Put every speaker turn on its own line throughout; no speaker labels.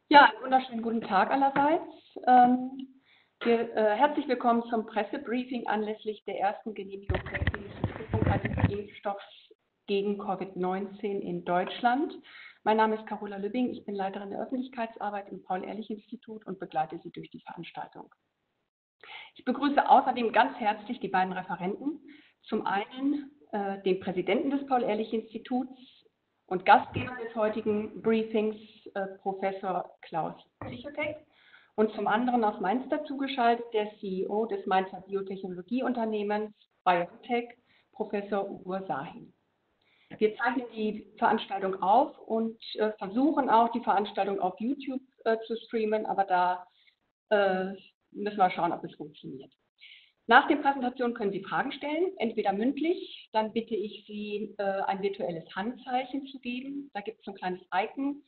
Ja, einen wunderschönen guten Tag allerseits. Herzlich willkommen zum Pressebriefing anlässlich der ersten Genehmigung der klinischen Prüfung eines Impfstoffs gegen Covid-19 in Deutschland. Mein Name ist Carola Lübbing, ich bin Leiterin der Öffentlichkeitsarbeit im Paul-Ehrlich-Institut und begleite Sie durch die Veranstaltung. Ich begrüße außerdem ganz herzlich die beiden Referenten, zum einen den Präsidenten des Paul-Ehrlich-Instituts und Gastgeber des heutigen Briefings, Professor Klaus Zichotek, und zum anderen aus Mainz dazugeschaltet der CEO des Mainzer Biotechnologieunternehmens BioNTech, Professor Ugur Sahin. Wir zeichnen die Veranstaltung auf und versuchen auch, die Veranstaltung auf YouTube zu streamen, aber da müssen wir schauen, ob es funktioniert. Nach der Präsentation können Sie Fragen stellen, entweder mündlich, dann bitte ich Sie, ein virtuelles Handzeichen zu geben. Da gibt es so ein kleines Icon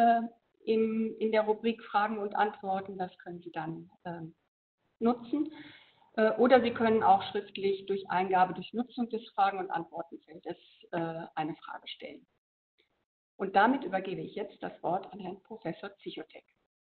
in der Rubrik Fragen und Antworten, das können Sie dann nutzen. Oder Sie können auch schriftlich durch Eingabe, durch Nutzung des Fragen- und Antwortenfeldes eine Frage stellen. Und damit übergebe ich jetzt das Wort an Herrn Professor Zichotek.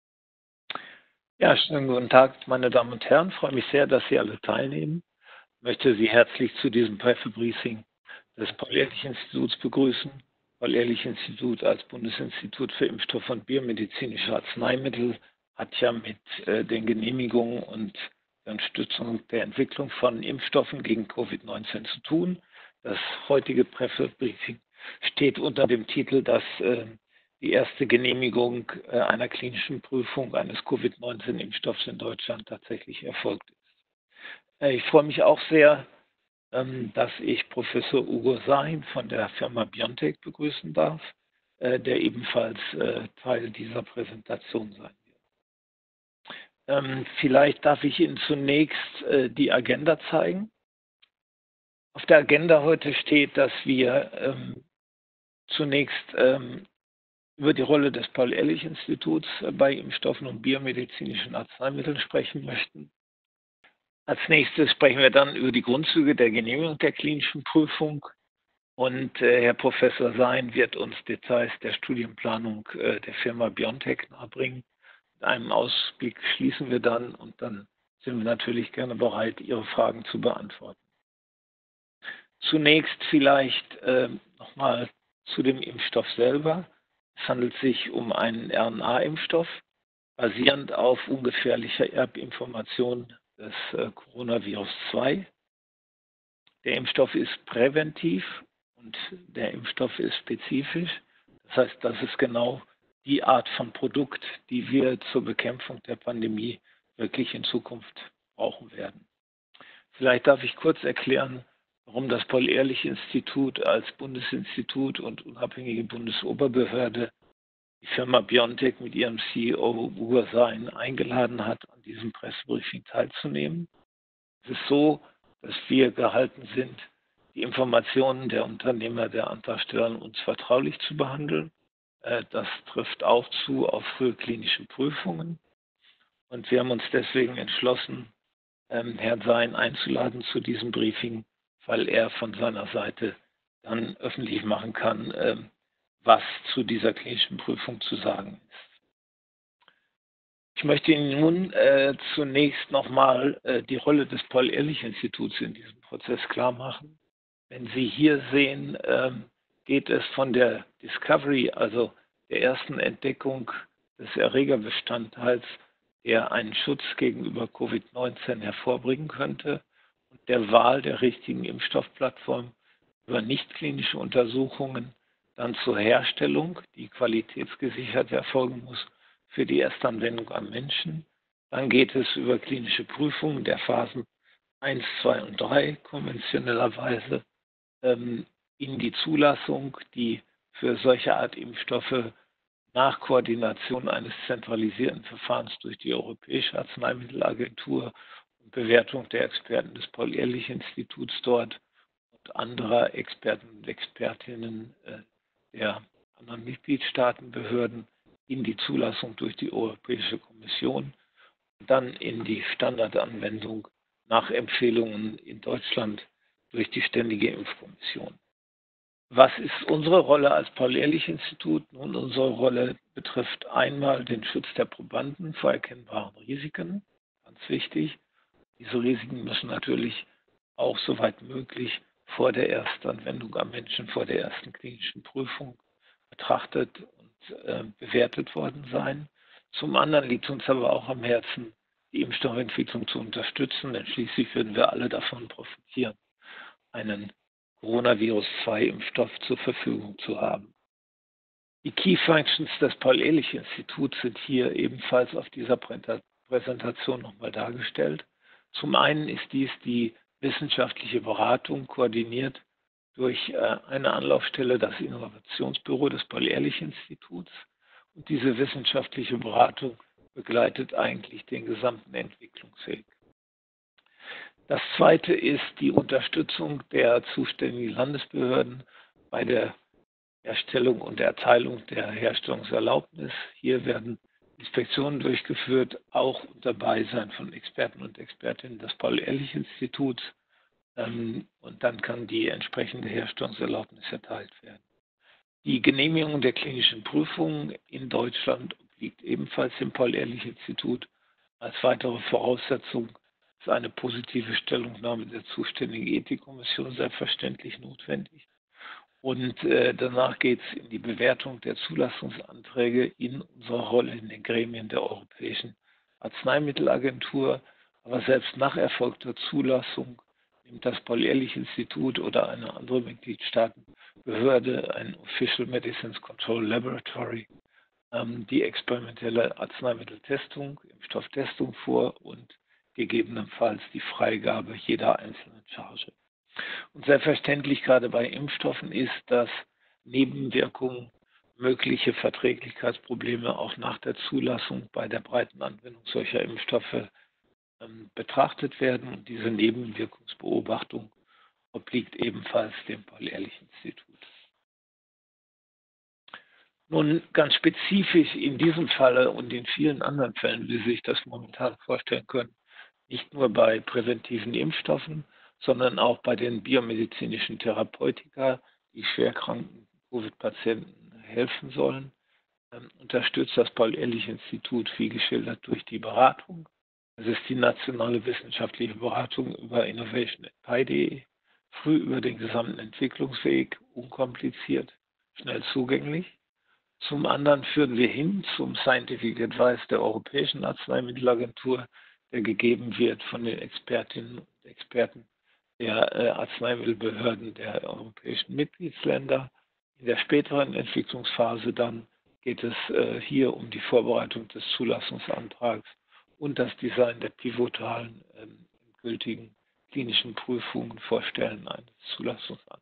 Ja, schönen guten Tag, meine Damen und Herren. Ich freue mich sehr, dass Sie alle teilnehmen. Ich möchte Sie herzlich zu diesem Pressebriefing des Paul-Ehrlich-Instituts begrüßen. Paul-Ehrlich-Institut als Bundesinstitut für Impfstoff und biomedizinische Arzneimittel hat ja mit den Genehmigungen und der Unterstützung der Entwicklung von Impfstoffen gegen Covid-19 zu tun. Das heutige Pressebriefing steht unter dem Titel, dass die erste Genehmigung einer klinischen Prüfung eines Covid-19-Impfstoffs in Deutschland tatsächlich erfolgt ist. Ich freue mich auch sehr, dass ich Professor Ugur Sahin von der Firma BioNTech begrüßen darf, der ebenfalls Teil dieser Präsentation sein wird. Vielleicht darf ich Ihnen zunächst die Agenda zeigen. Auf der Agenda heute steht, dass wir zunächst über die Rolle des Paul-Ehrlich-Instituts bei Impfstoffen und biomedizinischen Arzneimitteln sprechen möchten. Als nächstes sprechen wir dann über die Grundzüge der Genehmigung der klinischen Prüfung und Herr Professor Sahin wird uns Details der Studienplanung der Firma BioNTech nahebringen. Mit einem Ausblick schließen wir dann und dann sind wir natürlich gerne bereit, Ihre Fragen zu beantworten. Zunächst vielleicht nochmal zu dem Impfstoff selber. Es handelt sich um einen RNA-Impfstoff, basierend auf ungefährlicher Erbinformation des Coronavirus 2. Der Impfstoff ist präventiv und der Impfstoff ist spezifisch. Das heißt, das ist genau die Art von Produkt, die wir zur Bekämpfung der Pandemie wirklich in Zukunft brauchen werden. Vielleicht darf ich kurz erklären, warum das Paul-Ehrlich-Institut als Bundesinstitut und unabhängige Bundesoberbehörde die Firma BioNTech mit ihrem CEO Ugur Sahin eingeladen hat, an diesem Pressebriefing teilzunehmen. Es ist so, dass wir gehalten sind, die Informationen der Unternehmer, der Antragsteller uns vertraulich zu behandeln. Das trifft auch zu auf frühklinische Prüfungen. Und wir haben uns deswegen entschlossen, Herrn Sahin einzuladen zu diesem Briefing, weil er von seiner Seite dann öffentlich machen kann, was zu dieser klinischen Prüfung zu sagen ist. Ich möchte Ihnen nun zunächst nochmal die Rolle des Paul-Ehrlich-Instituts in diesem Prozess klar machen. Wenn Sie hier sehen, geht es von der Discovery, also der ersten Entdeckung des Erregerbestandteils, der einen Schutz gegenüber Covid-19 hervorbringen könnte, und der Wahl der richtigen Impfstoffplattform über nichtklinische Untersuchungen dann zur Herstellung, die qualitätsgesichert erfolgen muss für die Erstanwendung am Menschen. Dann geht es über klinische Prüfungen der Phasen 1, 2 und 3 konventionellerweise in die Zulassung, die für solche Art Impfstoffe nach Koordination eines zentralisierten Verfahrens durch die Europäische Arzneimittelagentur und Bewertung der Experten des Paul-Ehrlich-Instituts dort und anderer Experten und Expertinnen der anderen Mitgliedstaatenbehörden in die Zulassung durch die Europäische Kommission, dann in die Standardanwendung nach Empfehlungen in Deutschland durch die Ständige Impfkommission. Was ist unsere Rolle als Paul-Ehrlich-Institut? Nun, unsere Rolle betrifft einmal den Schutz der Probanden vor erkennbaren Risiken, ganz wichtig. Diese Risiken müssen natürlich auch soweit möglich vor der Erstanwendung am Menschen, vor der ersten klinischen Prüfung betrachtet und bewertet worden sein. Zum anderen liegt uns aber auch am Herzen, die Impfstoffentwicklung zu unterstützen, denn schließlich würden wir alle davon profitieren, einen Coronavirus-2-Impfstoff zur Verfügung zu haben. Die Key Functions des Paul-Ehrlich-Instituts sind hier ebenfalls auf dieser Präsentation nochmal dargestellt. Zum einen ist dies die wissenschaftliche Beratung, koordiniert durch eine Anlaufstelle, das Innovationsbüro des Paul-Ehrlich-Instituts. Und diese wissenschaftliche Beratung begleitet eigentlich den gesamten Entwicklungsweg. Das zweite ist die Unterstützung der zuständigen Landesbehörden bei der Erstellung und der Erteilung der Herstellungserlaubnis. Hier werden Inspektionen durchgeführt, auch unter Beisein von Experten und Expertinnen des Paul-Ehrlich-Instituts. Und dann kann die entsprechende Herstellungserlaubnis erteilt werden. Die Genehmigung der klinischen Prüfungen in Deutschland obliegt ebenfalls dem Paul-Ehrlich-Institut. Als weitere Voraussetzung ist eine positive Stellungnahme der zuständigen Ethikkommission selbstverständlich notwendig. Und danach geht es in die Bewertung der Zulassungsanträge in unserer Rolle in den Gremien der Europäischen Arzneimittelagentur. Aber selbst nach erfolgter Zulassung nimmt das Paul-Ehrlich-Institut oder eine andere Mitgliedstaatenbehörde, ein Official Medicines Control Laboratory, die experimentelle Arzneimitteltestung, Impfstofftestung vor und gegebenenfalls die Freigabe jeder einzelnen Charge. Und selbstverständlich gerade bei Impfstoffen ist, dass Nebenwirkungen, mögliche Verträglichkeitsprobleme auch nach der Zulassung bei der breiten Anwendung solcher Impfstoffe betrachtet werden. Und diese Nebenwirkungsbeobachtung obliegt ebenfalls dem Paul-Ehrlich-Institut. Nun, ganz spezifisch in diesem Falle und in vielen anderen Fällen, wie Sie sich das momentan vorstellen können, nicht nur bei präventiven Impfstoffen, sondern auch bei den biomedizinischen Therapeutika, die schwerkranken Covid-Patienten helfen sollen, unterstützt das Paul-Ehrlich-Institut, wie geschildert, durch die Beratung. Das ist die nationale wissenschaftliche Beratung über innovation@pi.de, früh über den gesamten Entwicklungsweg, unkompliziert, schnell zugänglich. Zum anderen führen wir hin zum Scientific Advice der Europäischen Arzneimittelagentur, der gegeben wird von den Expertinnen und Experten der Arzneimittelbehörden der europäischen Mitgliedsländer. In der späteren Entwicklungsphase dann geht es hier um die Vorbereitung des Zulassungsantrags und das Design der pivotalen gültigen klinischen Prüfungen vor Stellen eines Zulassungsantrags.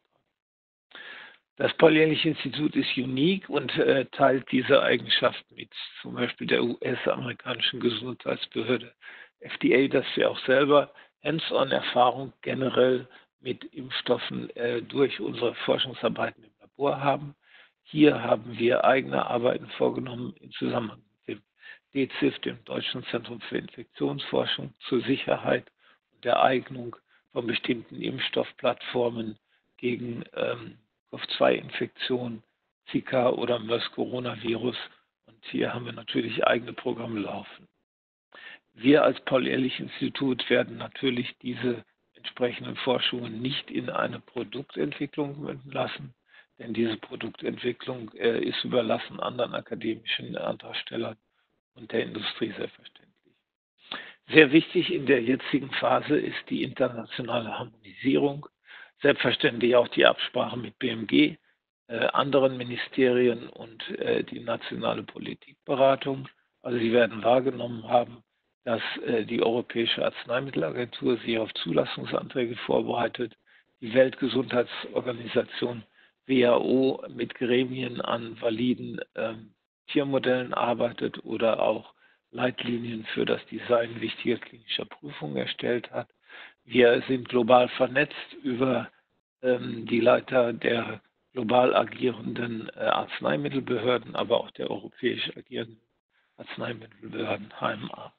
Das Paul-Ehrlich-Institut ist unique und teilt diese Eigenschaft mit zum Beispiel der US-amerikanischen Gesundheitsbehörde FDA, dass wir auch selber Hands-on-Erfahrung generell mit Impfstoffen durch unsere Forschungsarbeiten im Labor haben. Hier haben wir eigene Arbeiten vorgenommen im Zusammenhang mit dem DZIF, dem Deutschen Zentrum für Infektionsforschung, zur Sicherheit und der Eignung von bestimmten Impfstoffplattformen gegen COV-2-Infektion, Zika oder MERS-Coronavirus. Und hier haben wir natürlich eigene Programme laufen. Wir als Paul-Ehrlich-Institut werden natürlich diese entsprechenden Forschungen nicht in eine Produktentwicklung münden lassen, denn diese Produktentwicklung ist überlassen anderen akademischen Antragstellern und der Industrie selbstverständlich. Sehr wichtig in der jetzigen Phase ist die internationale Harmonisierung, selbstverständlich auch die Absprache mit BMG, anderen Ministerien und die nationale Politikberatung. Also Sie werden wahrgenommen haben, dass die Europäische Arzneimittelagentur sich auf Zulassungsanträge vorbereitet, die Weltgesundheitsorganisation WHO mit Gremien an validen Tiermodellen arbeitet oder auch Leitlinien für das Design wichtiger klinischer Prüfungen erstellt hat. Wir sind global vernetzt über die Leiter der global agierenden Arzneimittelbehörden, aber auch der europäisch agierenden Arzneimittelbehörden HMA.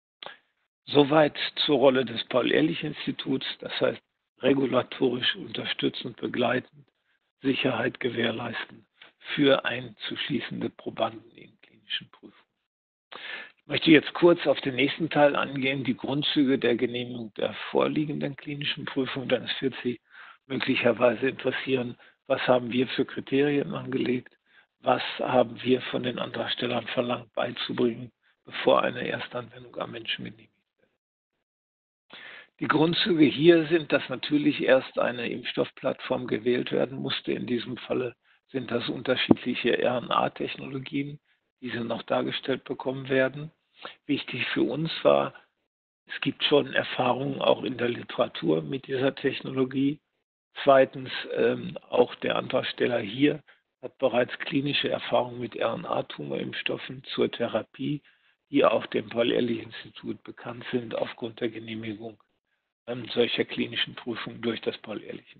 Soweit zur Rolle des Paul-Ehrlich-Instituts, das heißt regulatorisch unterstützend, begleitend Sicherheit gewährleisten für einzuschließende Probanden in klinischen Prüfungen. Ich möchte jetzt kurz auf den nächsten Teil angehen, die Grundzüge der Genehmigung der vorliegenden klinischen Prüfung. Dann wird Sie möglicherweise interessieren, was haben wir für Kriterien angelegt, was haben wir von den Antragstellern verlangt beizubringen, bevor eine Erstanwendung am Menschen genehmigt wird. Die Grundzüge hier sind, dass natürlich erst eine Impfstoffplattform gewählt werden musste. In diesem Falle sind das unterschiedliche RNA-Technologien, die Sie noch dargestellt bekommen werden. Wichtig für uns war, es gibt schon Erfahrungen auch in der Literatur mit dieser Technologie. Zweitens, auch der Antragsteller hier hat bereits klinische Erfahrungen mit RNA-Tumorimpfstoffen zur Therapie, die auch dem Paul-Ehrlich-Institut bekannt sind aufgrund der Genehmigung solcher klinischen Prüfungen durch das Paul-Ehrlich-Institut.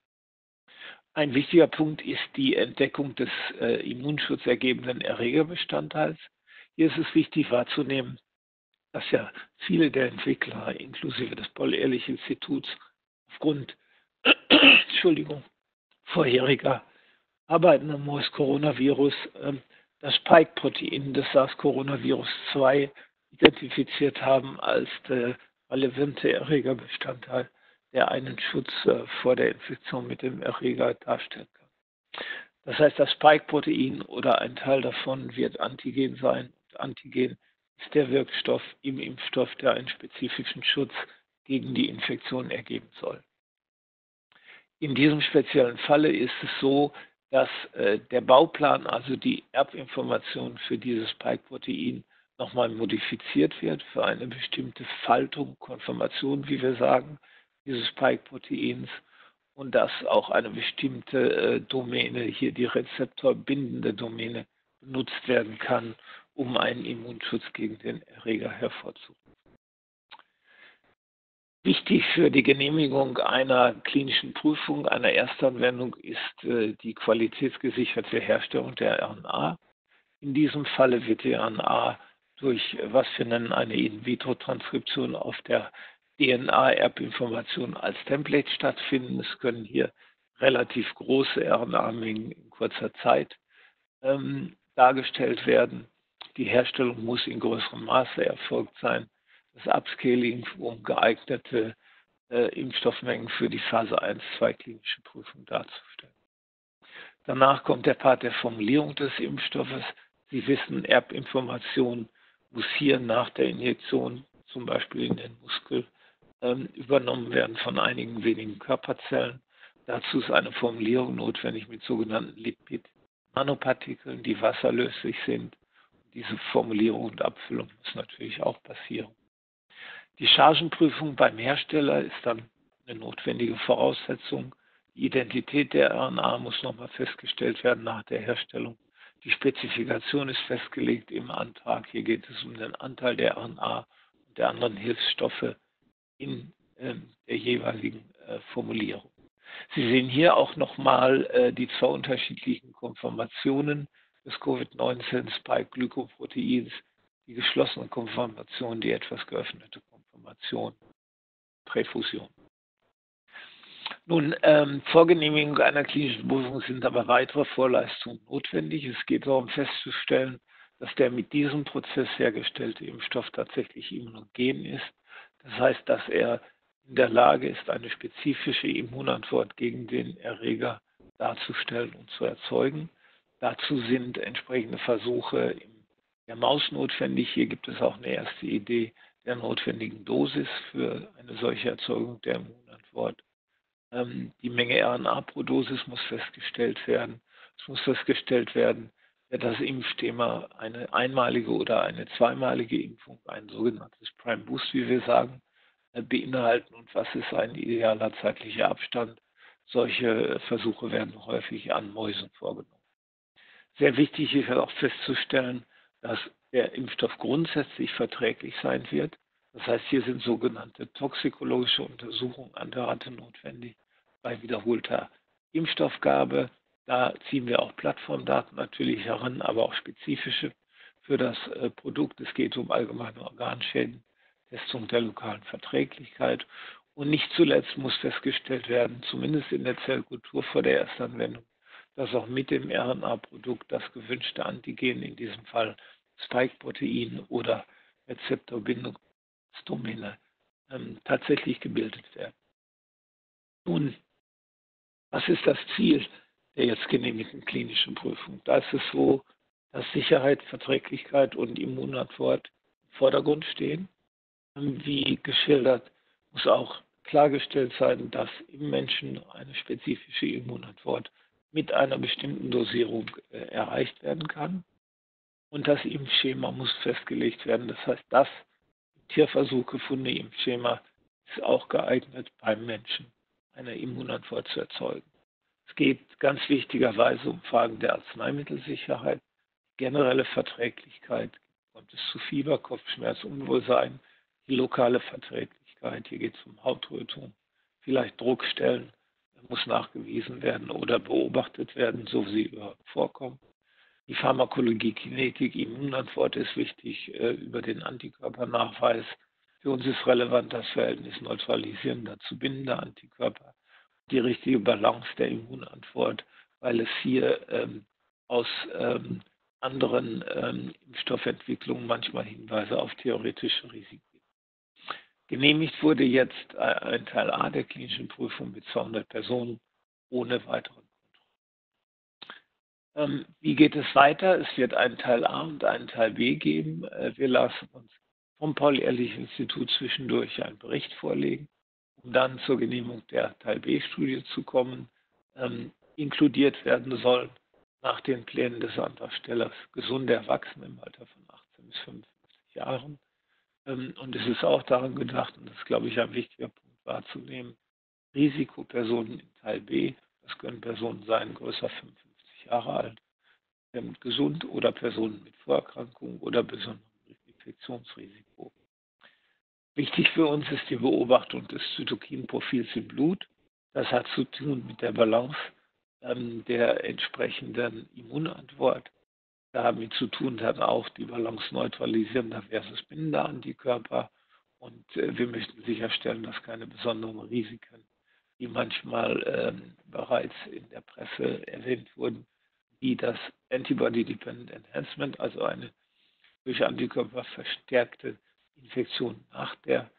Ein wichtiger Punkt ist die Entdeckung des immunschutzergebenden Erregerbestandteils. Hier ist es wichtig wahrzunehmen, dass ja viele der Entwickler, inklusive des Paul-Ehrlich-Instituts, aufgrund Entschuldigung, vorheriger Arbeiten am Coronavirus das Spike-Protein des SARS-Coronavirus-2 identifiziert haben als der relevante Erregerbestandteil, der einen Schutz vor der Infektion mit dem Erreger darstellen kann. Das heißt, das Spike-Protein oder ein Teil davon wird Antigen sein. Und Antigen ist der Wirkstoff im Impfstoff, der einen spezifischen Schutz gegen die Infektion ergeben soll. In diesem speziellen Falle ist es so, dass der Bauplan, also die Erbinformation für dieses Spike-Protein, nochmal modifiziert wird für eine bestimmte Faltung, Konformation, wie wir sagen, dieses Spike-Proteins und dass auch eine bestimmte Domäne, hier die rezeptorbindende Domäne, benutzt werden kann, um einen Immunschutz gegen den Erreger hervorzurufen. Wichtig für die Genehmigung einer klinischen Prüfung, einer Erstanwendung, ist die qualitätsgesicherte Herstellung der RNA. In diesem Falle wird die RNA durch, was wir nennen, eine In-vitro-Transkription auf der DNA-Erbinformation als Template stattfinden. Es können hier relativ große RNA-Mengen in kurzer Zeit dargestellt werden. Die Herstellung muss in größerem Maße erfolgt sein. Das Upscaling, um geeignete Impfstoffmengen für die Phase 1-2 klinische Prüfung darzustellen. Danach kommt der Part der Formulierung des Impfstoffes. Sie wissen, Erbinformationen muss hier nach der Injektion, zum Beispiel in den Muskel, übernommen werden von einigen wenigen Körperzellen. Dazu ist eine Formulierung notwendig mit sogenannten Lipid-Nanopartikeln, die wasserlöslich sind. Diese Formulierung und Abfüllung muss natürlich auch passieren. Die Chargenprüfung beim Hersteller ist dann eine notwendige Voraussetzung. Die Identität der RNA muss nochmal festgestellt werden nach der Herstellung. Die Spezifikation ist festgelegt im Antrag. Hier geht es um den Anteil der RNA und der anderen Hilfsstoffe in der jeweiligen Formulierung. Sie sehen hier auch nochmal die zwei unterschiedlichen Konformationen des Covid-19-Spike-Glykoproteins, die geschlossene Konformation, die etwas geöffnete Konformation, Präfusion. Nun, vor Genehmigung einer klinischen Prüfung sind aber weitere Vorleistungen notwendig. Es geht darum festzustellen, dass der mit diesem Prozess hergestellte Impfstoff tatsächlich immunogen ist. Das heißt, dass er in der Lage ist, eine spezifische Immunantwort gegen den Erreger darzustellen und zu erzeugen. Dazu sind entsprechende Versuche in der Maus notwendig. Hier gibt es auch eine erste Idee der notwendigen Dosis für eine solche Erzeugung der Immunantwort. Die Menge RNA pro Dosis muss festgestellt werden. Es muss festgestellt werden, wird das Impfthema eine einmalige oder eine zweimalige Impfung, ein sogenanntes Prime Boost, wie wir sagen, beinhalten und was ist ein idealer zeitlicher Abstand. Solche Versuche werden häufig an Mäusen vorgenommen. Sehr wichtig ist auch festzustellen, dass der Impfstoff grundsätzlich verträglich sein wird. Das heißt, hier sind sogenannte toxikologische Untersuchungen an der Ratte notwendig bei wiederholter Impfstoffgabe. Da ziehen wir auch Plattformdaten natürlich heran, aber auch spezifische für das Produkt. Es geht um allgemeine Organschäden, Testung der lokalen Verträglichkeit Und nicht zuletzt muss festgestellt werden, zumindest in der Zellkultur vor der Erstanwendung, dass auch mit dem RNA-Produkt das gewünschte Antigen, in diesem Fall Spike-Protein oder Rezeptorbindungsdomäne, tatsächlich gebildet werden. Nun, was ist das Ziel der jetzt genehmigten klinischen Prüfung? Da ist es so, dass Sicherheit, Verträglichkeit und Immunantwort im Vordergrund stehen. Wie geschildert, muss auch klargestellt sein, dass im Menschen eine spezifische Immunantwort mit einer bestimmten Dosierung erreicht werden kann. Und das Impfschema muss festgelegt werden. Das heißt, das im Tierversuch gefundene Impfschema ist auch geeignet, beim Menschen eine Immunantwort zu erzeugen. Es geht ganz wichtigerweise um Fragen der Arzneimittelsicherheit, generelle Verträglichkeit, kommt es zu Fieber, Kopfschmerz, Unwohlsein, die lokale Verträglichkeit, hier geht es um Hautrötung, vielleicht Druckstellen, muss nachgewiesen werden oder beobachtet werden, so sie überhaupt vorkommen. Die Pharmakologie, Kinetik, Immunantwort ist wichtig über den Antikörpernachweis. Für uns ist relevant das Verhältnis neutralisierender zu bindender Antikörper, die richtige Balance der Immunantwort, weil es hier aus anderen Impfstoffentwicklungen manchmal Hinweise auf theoretische Risiken gibt. Genehmigt wurde jetzt ein Teil A der klinischen Prüfung mit 200 Personen ohne weiteren Kontrollen. Wie geht es weiter? Es wird einen Teil A und einen Teil B geben. Wir lassen uns vom Paul-Ehrlich-Institut zwischendurch einen Bericht vorlegen, um dann zur Genehmigung der Teil B-Studie zu kommen. Inkludiert werden sollen nach den Plänen des Antragstellers gesunde Erwachsene im Alter von 18 bis 55 Jahren. Und es ist auch daran gedacht, und das ist, glaube ich, ein wichtiger Punkt wahrzunehmen, Risikopersonen in Teil B, das können Personen sein, größer 55 Jahre alt, gesund oder Personen mit Vorerkrankungen oder besonderem Infektionsrisiko. Wichtig für uns ist die Beobachtung des Zytokinprofils im Blut. Das hat zu tun mit der Balance der entsprechenden Immunantwort. Damit zu tun hat auch die Balance neutralisierender versus bindender Antikörper. Und wir möchten sicherstellen, dass keine besonderen Risiken, die manchmal bereits in der Presse erwähnt wurden, wie das Antibody-Dependent Enhancement, also eine durch Antikörper verstärkte Infektion nach der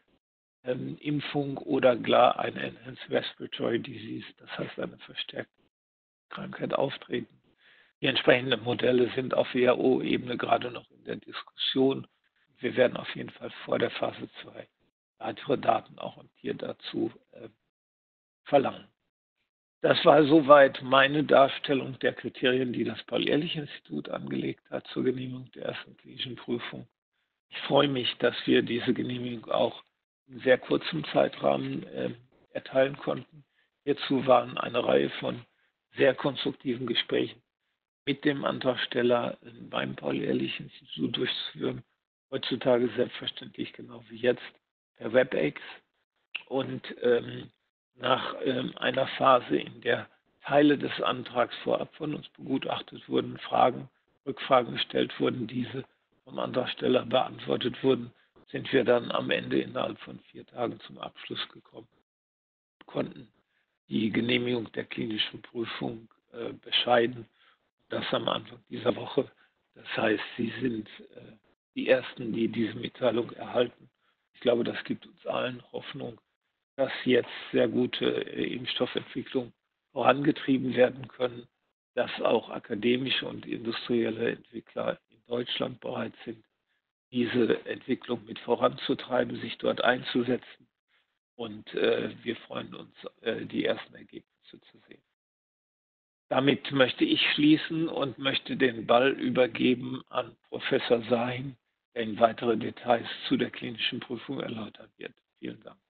Impfung oder gar eine Enhanced Respiratory Disease, das heißt eine verstärkte Krankheit auftreten. Die entsprechenden Modelle sind auf WHO-Ebene gerade noch in der Diskussion. Wir werden auf jeden Fall vor der Phase 2 weitere Daten auch im Tier dazu verlangen. Das war soweit meine Darstellung der Kriterien, die das Paul-Ehrlich-Institut angelegt hat zur Genehmigung der ersten klinischen Prüfung. Ich freue mich, dass wir diese Genehmigung auch in sehr kurzem Zeitrahmen erteilen konnten. Hierzu waren eine Reihe von sehr konstruktiven Gesprächen mit dem Antragsteller beim Paul-Ehrlich-Institut durchzuführen. Heutzutage selbstverständlich, genau wie jetzt, per WebEx. Und nach einer Phase, in der Teile des Antrags vorab von uns begutachtet wurden, Rückfragen gestellt wurden, diese vom Antragsteller beantwortet wurden, sind wir dann am Ende innerhalb von 4 Tagen zum Abschluss gekommen, konnten die Genehmigung der klinischen Prüfung bescheiden. Das am Anfang dieser Woche. Das heißt, Sie sind die Ersten, die diese Mitteilung erhalten. Ich glaube, das gibt uns allen Hoffnung, dass jetzt sehr gute Impfstoffentwicklung vorangetrieben werden können, dass auch akademische und industrielle Entwickler in Deutschland bereit sind, diese Entwicklung mit voranzutreiben, sich dort einzusetzen. Und wir freuen uns, die ersten Ergebnisse zu sehen. Damit möchte ich schließen und möchte den Ball übergeben an Professor Sahin, der Ihnen weitere Details zu der klinischen Prüfung erläutern wird. Vielen Dank.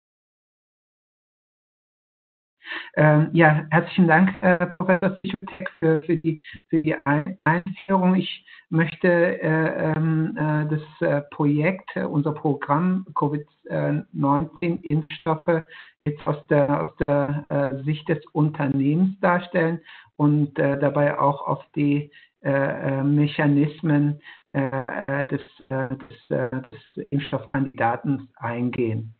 Ja, herzlichen Dank, Professor Sichotek, für die Einführung. Ich möchte das Projekt, unser Programm Covid-19-Impfstoffe jetzt aus der Sicht des Unternehmens darstellen und dabei auch auf die Mechanismen des Impfstoffkandidaten eingehen.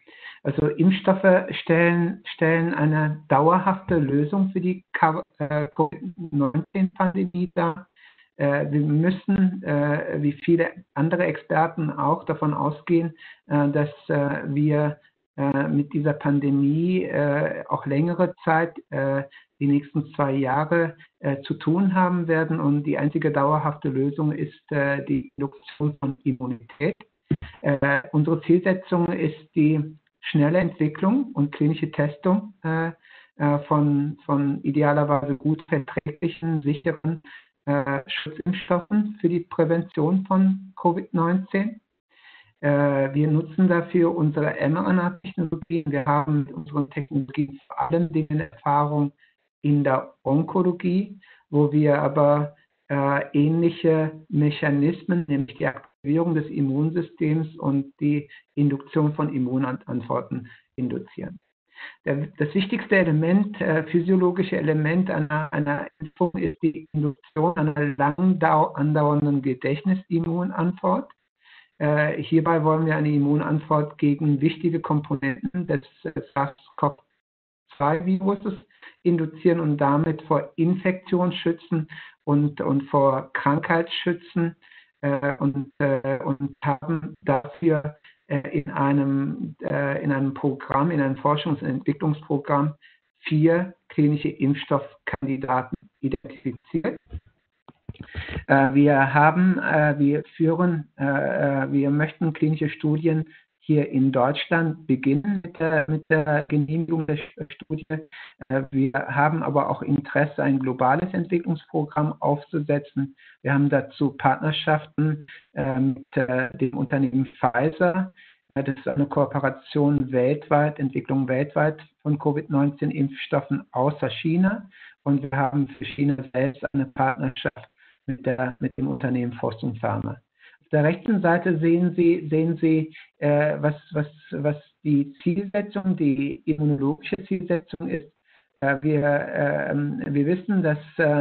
Also Impfstoffe stellen eine dauerhafte Lösung für die Covid-19-Pandemie dar. Wir müssen, wie viele andere Experten auch, davon ausgehen, dass wir mit dieser Pandemie auch längere Zeit, die nächsten 2 Jahre, zu tun haben werden. Und die einzige dauerhafte Lösung ist die Induktion von Immunität. Unsere Zielsetzung ist die schnelle Entwicklung und klinische Testung von idealerweise gut verträglichen, sicheren Schutzimpfstoffen für die Prävention von Covid-19. Wir nutzen dafür unsere mRNA-Technologien. Wir haben mit unseren Technologien vor allem Erfahrung in der Onkologie, wo wir aber ähnliche Mechanismen, nämlich die Aktivierung des Immunsystems und die Induktion von Immunantworten induzieren. Das wichtigste Element, physiologische Element einer Impfung ist die Induktion einer lang andauernden Gedächtnisimmunantwort. Hierbei wollen wir eine Immunantwort gegen wichtige Komponenten des SARS-CoV-2-Viruses induzieren und damit vor Infektion schützen und vor Krankheit schützen und haben dafür in einem Programm, in einem Forschungs- und Entwicklungsprogramm 4 klinische Impfstoffkandidaten identifiziert. Wir möchten klinische Studien hier in Deutschland beginnen mit der Genehmigung der Studie. Wir haben aber auch Interesse, ein globales Entwicklungsprogramm aufzusetzen. Wir haben dazu Partnerschaften mit dem Unternehmen Pfizer. Das ist eine Kooperation weltweit, Entwicklung weltweit von Covid-19-Impfstoffen außer China. Und wir haben für China selbst eine Partnerschaft mit dem Unternehmen Fosun Pharma. Auf der rechten Seite sehen Sie was die Zielsetzung, die immunologische Zielsetzung ist. Wir wissen, dass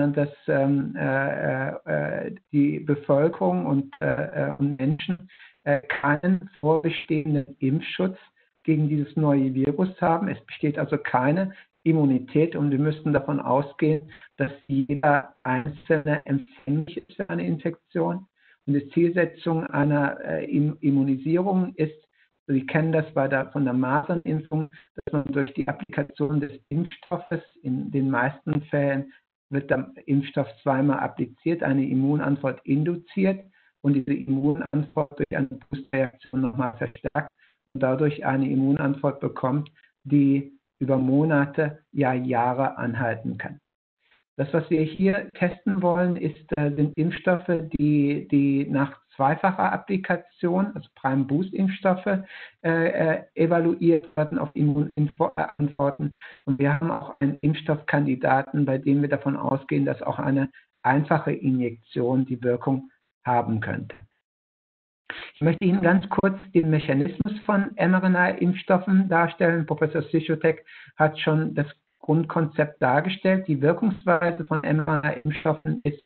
die Bevölkerung und Menschen keinen vorbestehenden Impfschutz gegen dieses neue Virus haben. Es besteht also keine Immunität und wir müssten davon ausgehen, dass jeder Einzelne empfänglich ist für eine Infektion. Und die Zielsetzung einer Immunisierung ist, Sie kennen das von der Masernimpfung, dass man durch die Applikation des Impfstoffes, in den meisten Fällen wird der Impfstoff zweimal appliziert, eine Immunantwort induziert und diese Immunantwort durch eine Boostreaktion nochmal verstärkt und dadurch eine Immunantwort bekommt, die über Monate, ja Jahre anhalten kann. Das, was wir hier testen wollen, sind Impfstoffe, die nach zweifacher Applikation, also Prime-Boost-Impfstoffe, evaluiert werden auf Immunantworten. Und wir haben auch einen Impfstoffkandidaten, bei dem wir davon ausgehen, dass auch eine einfache Injektion die Wirkung haben könnte. Ich möchte Ihnen ganz kurz den Mechanismus von mRNA-Impfstoffen darstellen. Professor Sciutek hat schon das Grundkonzept dargestellt. Die Wirkungsweise von mRNA-Impfstoffen ist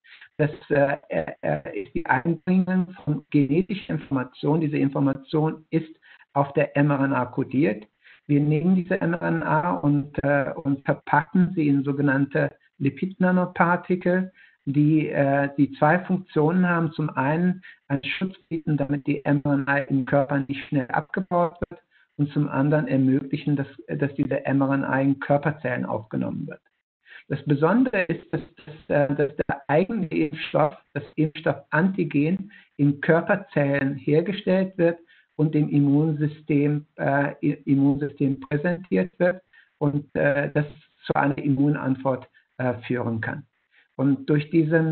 die Einbringung von genetischer Information. Diese Information ist auf der mRNA kodiert. Wir nehmen diese mRNA und verpacken sie in sogenannte Lipid-Nanopartikel, die 2 Funktionen haben. Zum einen einen Schutz bieten, damit die mRNA im Körper nicht schnell abgebaut wird und zum anderen ermöglichen, dass diese mRNA in Körperzellen aufgenommen wird. Das Besondere ist, dass der eigene Impfstoff, das Impfstoffantigen, in Körperzellen hergestellt wird und dem Immunsystem präsentiert wird und das zu einer Immunantwort führen kann. Und durch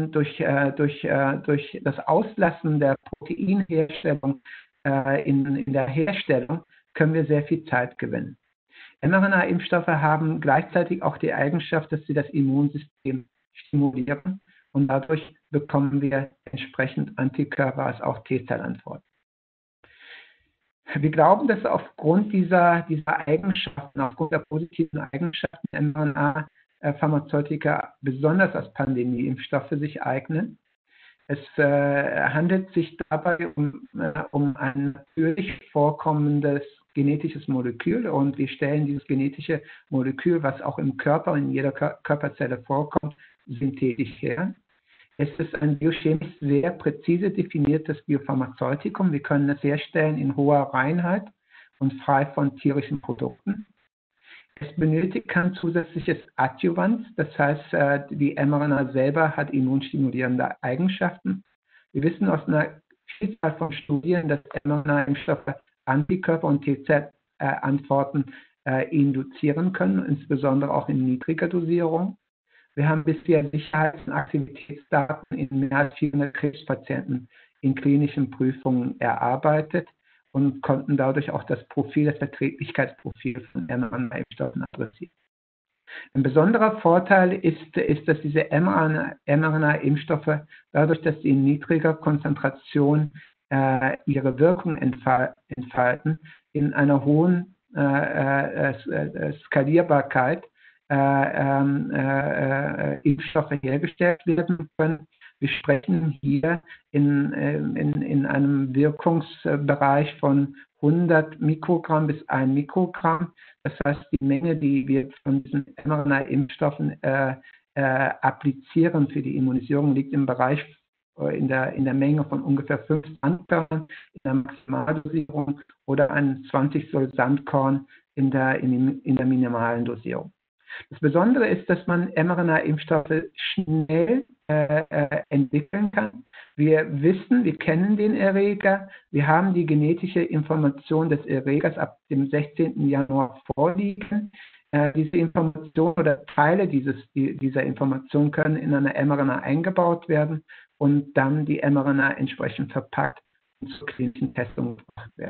das Auslassen der Proteinherstellung in der Herstellung können wir sehr viel Zeit gewinnen. mRNA-Impfstoffe haben gleichzeitig auch die Eigenschaft, dass sie das Immunsystem stimulieren und dadurch bekommen wir entsprechend Antikörper als auch T-Zellantworten. Wir glauben, dass aufgrund dieser Eigenschaften, aufgrund der positiven Eigenschaften mRNA-Pharmazeutika besonders als Pandemie-Impfstoffe sich eignen. Es handelt sich dabei um ein natürlich vorkommendes genetisches Molekül und wir stellen dieses genetische Molekül, was auch im Körper, in jeder Körperzelle vorkommt, synthetisch her. Es ist ein biochemisch sehr präzise definiertes Biopharmazeutikum. Wir können es herstellen in hoher Reinheit und frei von tierischen Produkten. Es benötigt kein zusätzliches Adjuvans, das heißt, die mRNA selber hat immunstimulierende Eigenschaften. Wir wissen aus einer Vielzahl von Studien, dass mRNA-Impfstoffe Antikörper und T-Zell-Antworten induzieren können, insbesondere auch in niedriger Dosierung. Wir haben bisher Sicherheits- und Aktivitätsdaten in mehr als 400 Krebspatienten in klinischen Prüfungen erarbeitet und konnten dadurch auch das Verträglichkeitsprofil von mRNA-Impfstoffen adressieren. Ein besonderer Vorteil ist, dass diese mRNA-Impfstoffe dadurch, dass sie in niedriger Konzentration ihre Wirkung entfalten, in einer hohen Skalierbarkeit Impfstoffe hergestellt werden können. Wir sprechen hier in einem Wirkungsbereich von 100 Mikrogramm bis 1 Mikrogramm. Das heißt, die Menge, die wir von diesen mRNA-Impfstoffen applizieren für die Immunisierung, liegt im Bereich in der Menge von ungefähr 5 Sandkörnern in der Maximaldosierung oder ein 20 Sandkorn in der minimalen Dosierung. Das Besondere ist, dass man mRNA-Impfstoffe schnell entwickeln kann. Wir kennen den Erreger, wir haben die genetische Information des Erregers ab dem 16. Januar vorliegen. Diese Information oder Teile dieser Information können in eine mRNA eingebaut werden und dann die mRNA entsprechend verpackt und zur klinischen Testung gebracht werden.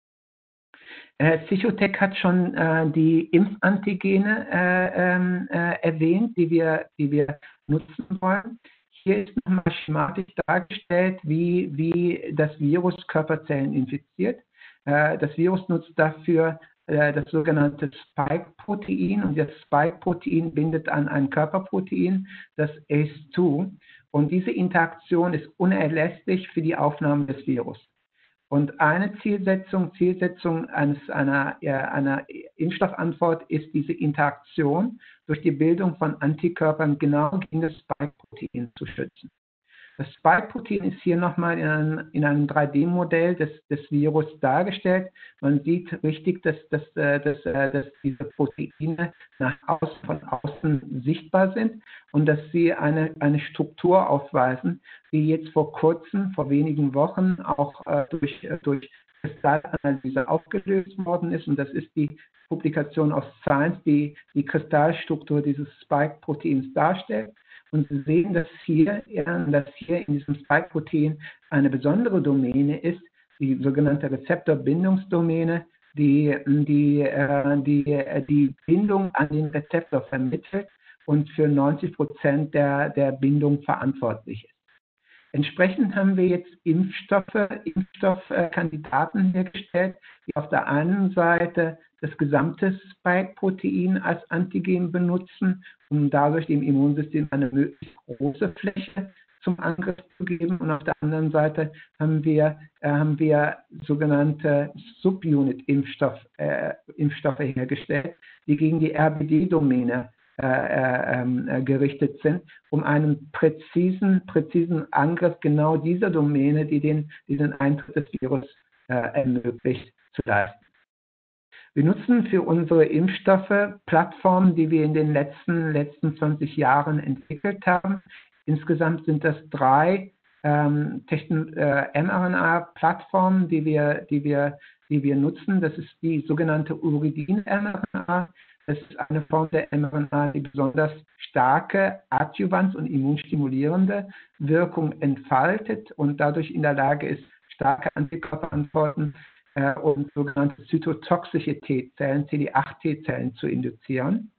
Psychotech hat schon die Impfantigene erwähnt, die wir nutzen wollen. Hier ist nochmal schematisch dargestellt, wie das Virus Körperzellen infiziert. Das Virus nutzt dafür das sogenannte Spike-Protein und das Spike-Protein bindet an ein Körperprotein, das ACE2. Und diese Interaktion ist unerlässlich für die Aufnahme des Virus. Und eine Zielsetzung einer Impfstoffantwort ist diese Interaktion durch die Bildung von Antikörpern genau gegen das Spike-Protein zu schützen. Das Spike-Protein ist hier nochmal in einem 3D-Modell des Virus dargestellt. Man sieht richtig, dass diese Proteine von außen sichtbar sind und dass sie eine Struktur aufweisen, die jetzt vor wenigen Wochen auch durch Kristallanalyse aufgelöst worden ist. Und das ist die Publikation aus Science, die Kristallstruktur dieses Spike-Proteins darstellt. Und Sie sehen, dass hier in diesem Spike-Protein eine besondere Domäne ist, die sogenannte Rezeptorbindungsdomäne, die Bindung an den Rezeptor vermittelt und für 90% der Bindung verantwortlich ist. Entsprechend haben wir jetzt Impfstoffkandidaten hergestellt, die auf der einen Seite das gesamte Spike-Protein als Antigen benutzen, um dadurch dem Immunsystem eine möglichst große Fläche zum Angriff zu geben. Und auf der anderen Seite haben wir sogenannte Subunit-Impfstoffe hergestellt, die gegen die RBD-Domäne gerichtet sind, um einen präzisen Angriff genau dieser Domäne, die den Eintritt des Virus ermöglicht, zu leisten. Wir nutzen für unsere Impfstoffe Plattformen, die wir in den letzten 20 Jahren entwickelt haben. Insgesamt sind das 3 mRNA-Plattformen, die wir nutzen. Das ist die sogenannte Uridin-mRNA. Das ist eine Form der mRNA, die besonders starke Adjuvanz- und immunstimulierende Wirkung entfaltet und dadurch in der Lage ist, starke Antikörperantworten und sogenannte zytotoxische T-Zellen, CD8-T-Zellen zu induzieren.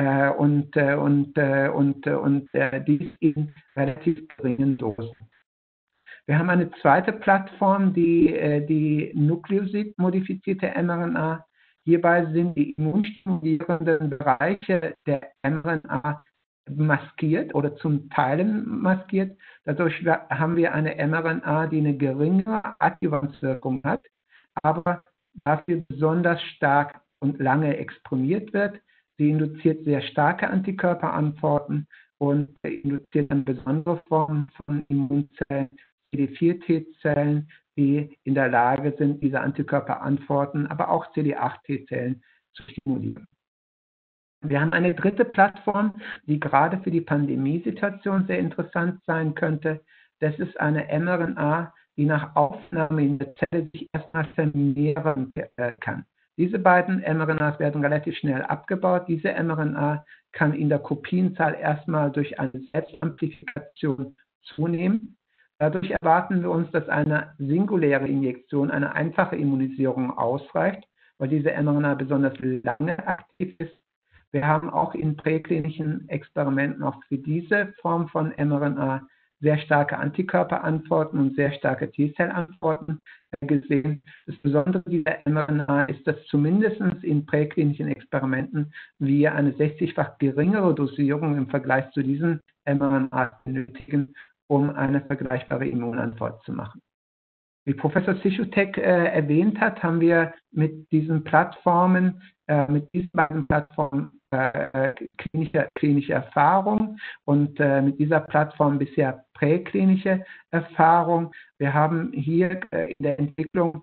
Dies in relativ geringen Dosen. Wir haben eine zweite Plattform, die Nukleosid-modifizierte mRNA. Hierbei sind die immunstimulierenden Bereiche der mRNA maskiert oder zum Teil maskiert. Dadurch haben wir eine mRNA, die eine geringere Adjuvanzwirkung hat, aber dafür besonders stark und lange exponiert wird. Sie induziert sehr starke Antikörperantworten und induziert dann besondere Formen von Immunzellen, CD4-T-Zellen, die in der Lage sind, diese Antikörperantworten, aber auch CD8-T-Zellen zu stimulieren. Wir haben eine dritte Plattform, die gerade für die Pandemiesituation sehr interessant sein könnte. Das ist eine mRNA, die nach Aufnahme in der Zelle sich erstmal vermehren kann. Diese beiden mRNAs werden relativ schnell abgebaut. Diese mRNA kann in der Kopienzahl erstmal durch eine Selbstamplifikation zunehmen. Dadurch erwarten wir uns, dass eine singuläre Injektion, eine einfache Immunisierung ausreicht, weil diese mRNA besonders lange aktiv ist. Wir haben auch in präklinischen Experimenten auch für diese Form von mRNA sehr starke Antikörperantworten und sehr starke T-Zellantworten gesehen. Das Besondere dieser mRNA ist, dass zumindest in präklinischen Experimenten wir eine 60-fach geringere Dosierung im Vergleich zu diesen mRNA benötigen, um eine vergleichbare Immunantwort zu machen. Wie Professor Ciszek erwähnt hat, haben wir mit diesen Plattformen, mit diesen beiden Plattformen klinische Erfahrung und mit dieser Plattform bisher präklinische Erfahrung. Wir haben hier in der Entwicklung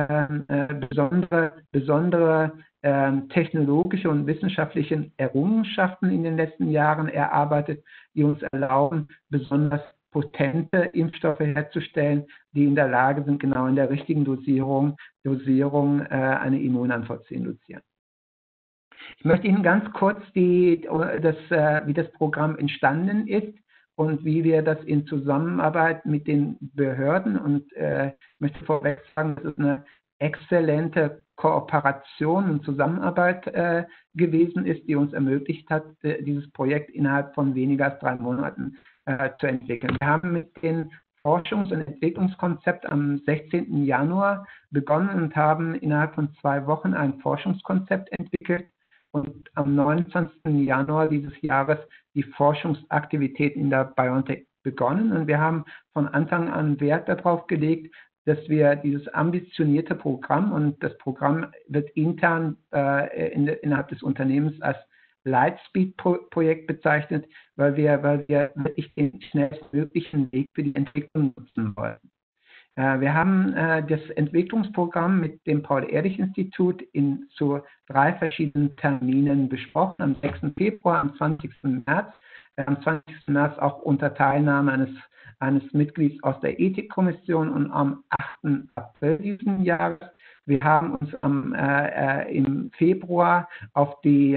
besondere technologische und wissenschaftliche Errungenschaften in den letzten Jahren erarbeitet, die uns erlauben, besonders potente Impfstoffe herzustellen, die in der Lage sind, genau in der richtigen Dosierung eine Immunantwort zu induzieren. Ich möchte Ihnen ganz kurz wie das Programm entstanden ist und wie wir das in Zusammenarbeit mit den Behörden und ich möchte vorweg sagen, das ist eine exzellente Kooperation und Zusammenarbeit gewesen ist, die uns ermöglicht hat, dieses Projekt innerhalb von weniger als 3 Monaten zu entwickeln. Wir haben mit dem Forschungs- und Entwicklungskonzept am 16. Januar begonnen und haben innerhalb von 2 Wochen ein Forschungskonzept entwickelt und am 29. Januar dieses Jahres die Forschungsaktivität in der BioNTech begonnen. Und wir haben von Anfang an Wert darauf gelegt, dass wir dieses ambitionierte Programm, und das Programm wird intern innerhalb des Unternehmens als Lightspeed-Projekt bezeichnet, weil wir wirklich den schnellstmöglichen Weg für die Entwicklung nutzen wollen. Wir haben das Entwicklungsprogramm mit dem Paul-Ehrlich-Institut zu 3 verschiedenen Terminen besprochen, am 6. Februar, am 20. März, am 20. März auch unter Teilnahme eines Mitglieds aus der Ethikkommission und am 8. April diesen Jahres. Wir haben uns im Februar auf die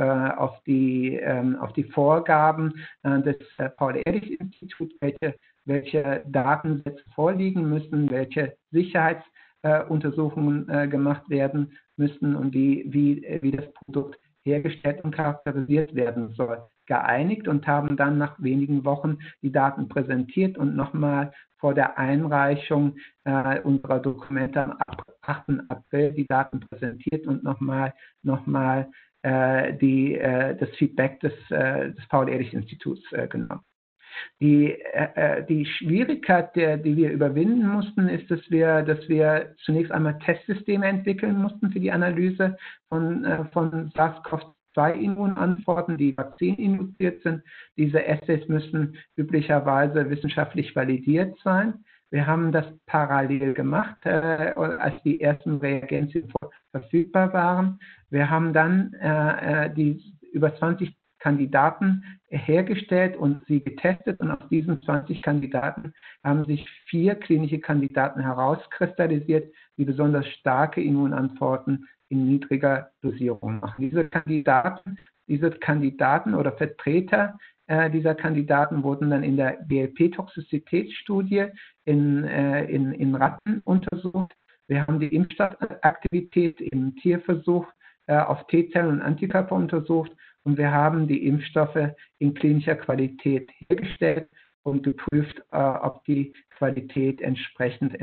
Vorgaben des Paul-Ehrlich-Instituts, welche Datensätze vorliegen müssen, welche Sicherheitsuntersuchungen gemacht werden müssen und wie das Produkt hergestellt und charakterisiert werden soll, geeinigt und haben dann nach wenigen Wochen die Daten präsentiert und nochmal vor der Einreichung unserer Dokumente am 8. April die Daten präsentiert und nochmal das Feedback des Paul-Ehrlich-Instituts genommen. Die Schwierigkeit, die wir überwinden mussten, ist, dass wir zunächst einmal Testsysteme entwickeln mussten für die Analyse von SARS-CoV-2-Immunantworten, die vakzininduziert sind. Diese Assays müssen üblicherweise wissenschaftlich validiert sein. Wir haben das parallel gemacht, als die ersten Reagenzien verfügbar waren. Wir haben dann die über 20 Kandidaten hergestellt und sie getestet, und aus diesen 20 Kandidaten haben sich 4 klinische Kandidaten herauskristallisiert, die besonders starke Immunantworten in niedriger Dosierung machen. Diese Kandidaten oder Vertreter dieser Kandidaten wurden dann in der GLP-Toxizitätsstudie in Ratten untersucht. Wir haben die Impfstoffaktivität im Tierversuch auf T-Zellen und Antikörper untersucht, und wir haben die Impfstoffe in klinischer Qualität hergestellt und geprüft, ob die Qualität entsprechend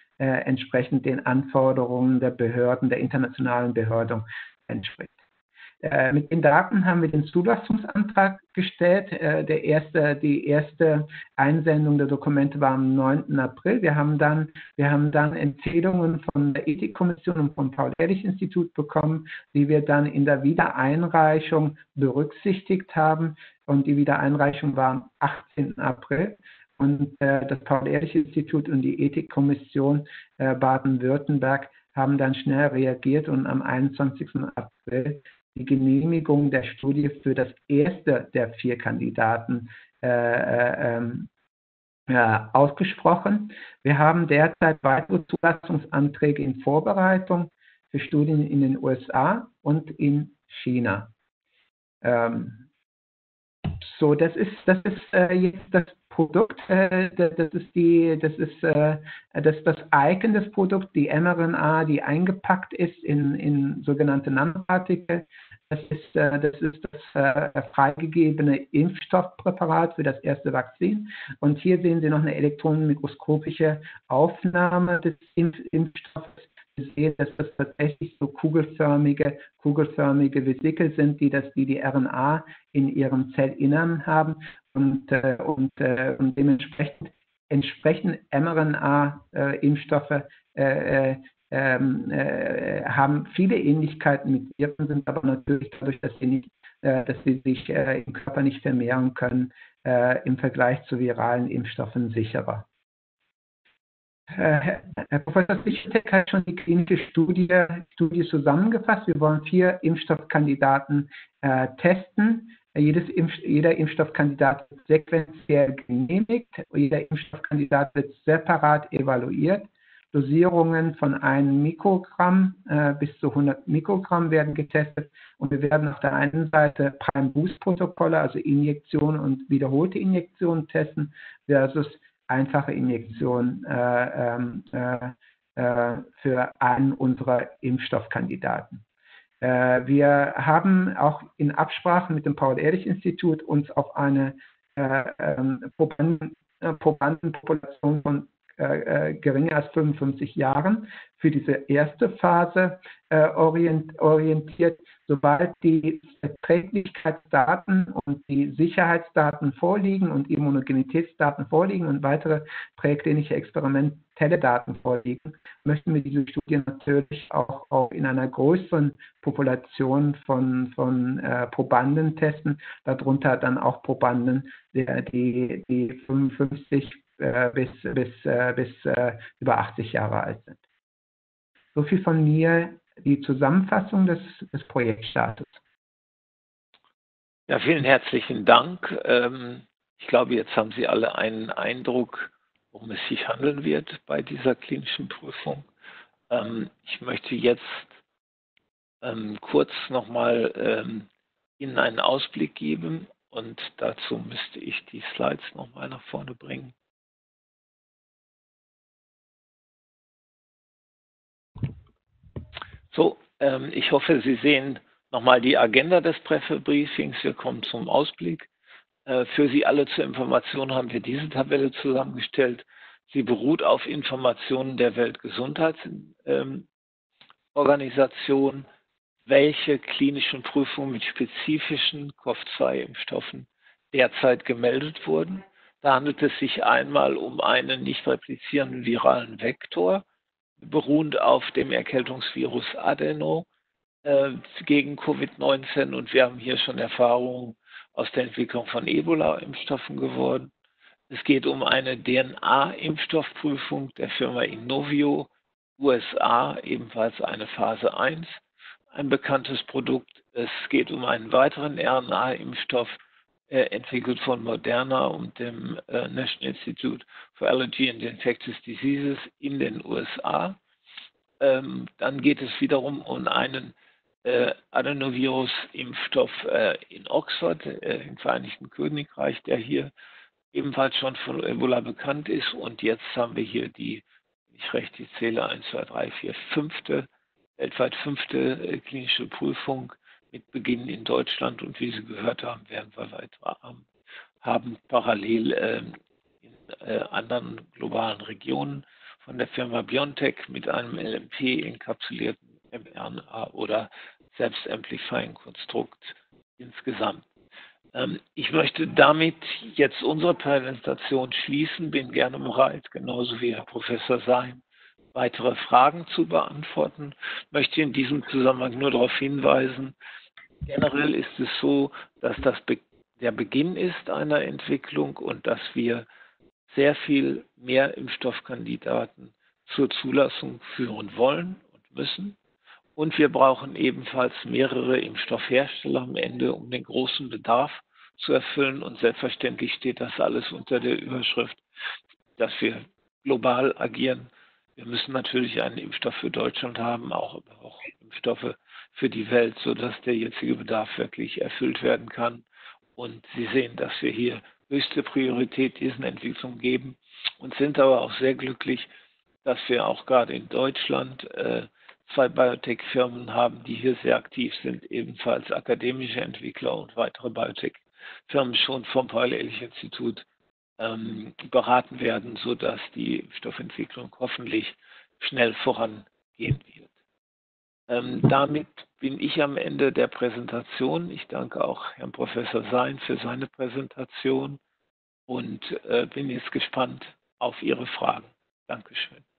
den Anforderungen der Behörden, der internationalen Behörden entspricht. Mit den Daten haben wir den Zulassungsantrag gestellt. Die erste Einsendung der Dokumente war am 9. April. Wir haben dann Empfehlungen von der Ethikkommission und vom Paul-Ehrlich-Institut bekommen, die wir dann in der Wiedereinreichung berücksichtigt haben. Und die Wiedereinreichung war am 18. April. Und das Paul-Ehrlich-Institut und die Ethikkommission Baden-Württemberg haben dann schnell reagiert und am 21. April die Genehmigung der Studie für das erste der 4 Kandidaten ausgesprochen. Wir haben derzeit weitere Zulassungsanträge in Vorbereitung für Studien in den USA und in China. So, das ist jetzt das Produkt, das ist das Icon des Produkts, die mRNA, die eingepackt ist in sogenannte Nanopartikel. Das ist das freigegebene Impfstoffpräparat für das erste Vakzin. Und hier sehen Sie noch eine elektronenmikroskopische Aufnahme des Impfstoffes. Sie sehen, dass das tatsächlich so kugelförmige Vesikel sind, die RNA in ihrem Zellinnern haben und dementsprechend entsprechend mRNA-Impfstoffe haben viele Ähnlichkeiten mit Viren, sind aber natürlich dadurch, dass sie sich im Körper nicht vermehren können, im Vergleich zu viralen Impfstoffen sicherer. Herr Professor Sichetek hat schon die klinische Studie zusammengefasst. Wir wollen 4 Impfstoffkandidaten testen. Jeder Impfstoffkandidat wird sequenziell genehmigt. Jeder Impfstoffkandidat wird separat evaluiert. Dosierungen von 1 Mikrogramm bis zu 100 Mikrogramm werden getestet. Und wir werden auf der einen Seite Prime-Boost-Protokolle, also Injektionen und wiederholte Injektionen testen, versus einfache Injektion für einen unserer Impfstoffkandidaten. Wir haben auch in Absprache mit dem Paul-Ehrlich-Institut uns auf eine Probandenpopulation von geringer als 55 Jahren für diese erste Phase orientiert. Sobald die Verträglichkeitsdaten und die Sicherheitsdaten vorliegen und Immunogenitätsdaten vorliegen und weitere präklinische experimentelle Daten vorliegen, möchten wir diese Studie natürlich auch in einer größeren Population von Probanden testen, darunter dann auch Probanden, die 55 bis über 80 Jahre alt sind. So viel von mir, die Zusammenfassung des Projektstatus.
Ja, vielen herzlichen Dank. Ich glaube, jetzt haben Sie alle einen Eindruck, worum es sich handeln wird bei dieser klinischen Prüfung. Ich möchte jetzt kurz nochmal Ihnen einen Ausblick geben und dazu müsste ich die Slides nochmal nach vorne bringen. So, ich hoffe, Sie sehen nochmal die Agenda des Pressebriefings. Wir kommen zum Ausblick. Für Sie alle zur Information haben wir diese Tabelle zusammengestellt. Sie beruht auf Informationen der Weltgesundheitsorganisation, welche klinischen Prüfungen mit spezifischen COV-2-Impfstoffen derzeit gemeldet wurden. Da handelt es sich einmal um einen nicht replizierenden viralen Vektor, beruhend auf dem Erkältungsvirus Adeno gegen Covid-19 und wir haben hier schon Erfahrungen aus der Entwicklung von Ebola-Impfstoffen geworden. Es geht um eine DNA-Impfstoffprüfung der Firma Inovio, USA, ebenfalls eine Phase 1, ein bekanntes Produkt. Es geht um einen weiteren RNA-Impfstoff, entwickelt von Moderna und dem National Institute for Allergy and Infectious Diseases in den USA. Dann geht es wiederum um einen Adenovirus-Impfstoff in Oxford, im Vereinigten Königreich, der hier ebenfalls schon von Ebola bekannt ist. Und jetzt haben wir hier die, wenn ich recht zähle, 1, 2, 3, 4, 5. weltweit 5. klinische Prüfung mit Beginn in Deutschland. Und wie Sie gehört haben, werden wir weiter haben parallel in anderen globalen Regionen von der Firma BioNTech mit einem LNP enkapsulierten mRNA oder Selbstamplifying-Konstrukt insgesamt. Ich möchte damit jetzt unsere Präsentation schließen, bin gerne bereit, genauso wie Herr Professor Sein, weitere Fragen zu beantworten. Möchte in diesem Zusammenhang nur darauf hinweisen, generell ist es so, dass das der Beginn ist einer Entwicklung und dass wir sehr viel mehr Impfstoffkandidaten zur Zulassung führen wollen und müssen. Und wir brauchen ebenfalls mehrere Impfstoffhersteller am Ende, um den großen Bedarf zu erfüllen. Und selbstverständlich steht das alles unter der Überschrift, dass wir global agieren. Wir müssen natürlich einen Impfstoff für Deutschland haben, auch Impfstoffe für die Welt, sodass der jetzige Bedarf wirklich erfüllt werden kann. Und Sie sehen, dass wir hier höchste Priorität diesen Entwicklungen geben und sind aber auch sehr glücklich, dass wir auch gerade in Deutschland 2 Biotech-Firmen haben, die hier sehr aktiv sind, ebenfalls akademische Entwickler und weitere Biotech-Firmen schon vom Paul-Ehrlich-Institut beraten werden, sodass die Impfstoffentwicklung hoffentlich schnell vorangehen wird. Damit bin ich am Ende der Präsentation. Ich danke auch Herrn Professor Sein für seine Präsentation und bin jetzt gespannt auf Ihre Fragen. Dankeschön.